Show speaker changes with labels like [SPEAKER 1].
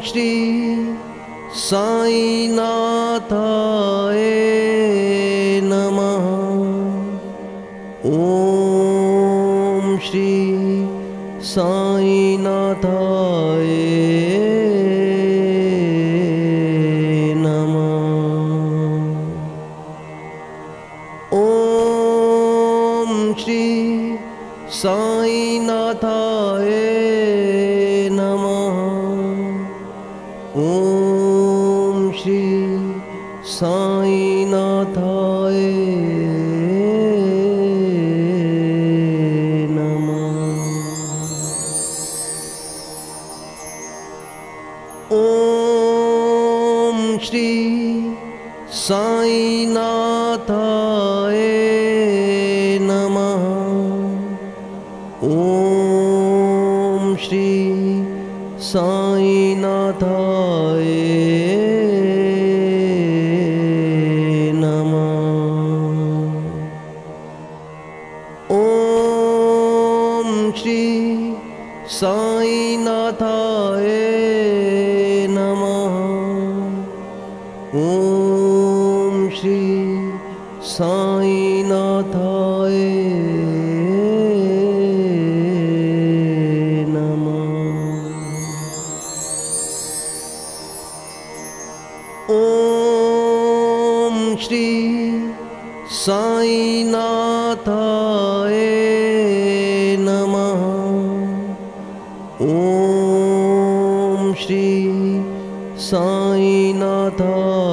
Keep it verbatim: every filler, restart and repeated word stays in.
[SPEAKER 1] श्री साईनाथाय नमः। ॐ श्री साईनाथाय नमः। ॐ श्री साईनाथाय नमः। ॐ श्री साईनाथाय ॐ श्री साईनाथाय नमः। ॐ श्री साईनाथाय नमः। ॐ श्री साईनाथाय नमः। ॐ श्री साईनाथाय नमः। ॐ श्री साईनाथाय नमः। ॐ श्री साईनाथाय